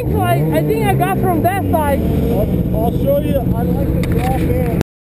think so. I think I got from that side. I'll show you. I like to drop in.